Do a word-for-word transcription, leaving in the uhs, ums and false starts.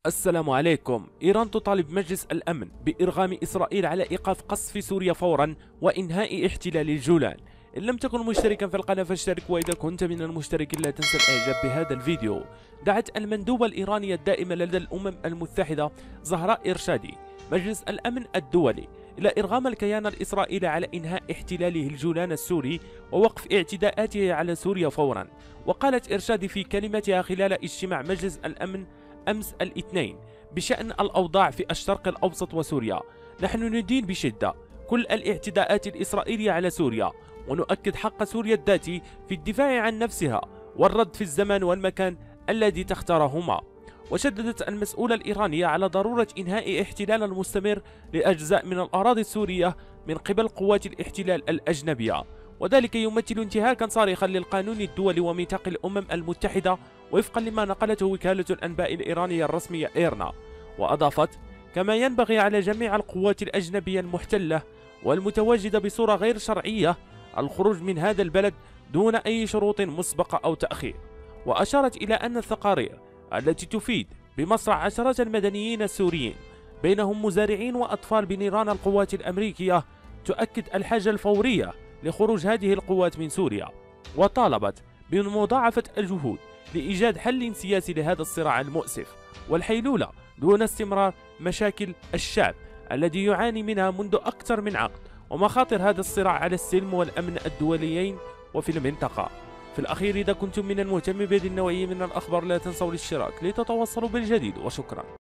السلام عليكم. إيران تطالب مجلس الأمن بإرغام إسرائيل على إيقاف قصف سوريا فورا وإنهاء احتلال الجولان. إن لم تكن مشتركا في القناة فاشترك، وإذا كنت من المشتركين لا تنسى الإعجاب بهذا الفيديو. دعت المندوبة الإيرانية الدائمة لدى الأمم المتحدة زهراء إرشادي مجلس الأمن الدولي إلى إرغام الكيان الإسرائيلي على إنهاء احتلاله الجولان السوري ووقف اعتداءاته على سوريا فورا. وقالت إرشادي في كلمتها خلال اجتماع مجلس الأمن أمس الاثنين بشأن الأوضاع في الشرق الأوسط وسوريا: نحن ندين بشدة كل الاعتداءات الإسرائيلية على سوريا، ونؤكد حق سوريا الذاتي في الدفاع عن نفسها والرد في الزمان والمكان الذي تختارهما. وشددت المسؤولة الإيرانية على ضرورة إنهاء احتلال المستمر لأجزاء من الأراضي السورية من قبل قوات الاحتلال الأجنبية، وذلك يمثل انتهاكا صارخا للقانون الدولي وميثاق الأمم المتحدة وفقا لما نقلته وكالة الأنباء الإيرانية الرسمية إيرنا. وأضافت: كما ينبغي على جميع القوات الأجنبية المحتلة والمتواجدة بصورة غير شرعية الخروج من هذا البلد دون أي شروط مسبقة أو تأخير. وأشارت إلى أن التقارير التي تفيد بمصرع عشرات المدنيين السوريين بينهم مزارعين وأطفال بنيران القوات الأمريكية تؤكد الحاجة الفورية لخروج هذه القوات من سوريا. وطالبت بمضاعفة الجهود لإيجاد حل سياسي لهذا الصراع المؤسف والحيلولة دون استمرار مشاكل الشعب الذي يعاني منها منذ أكثر من عقد، ومخاطر هذا الصراع على السلم والأمن الدوليين وفي المنطقة. في الأخير، إذا كنتم من المهتمين بهذه النوعية من الأخبار لا تنسوا الاشتراك لتتوصلوا بالجديد، وشكرا.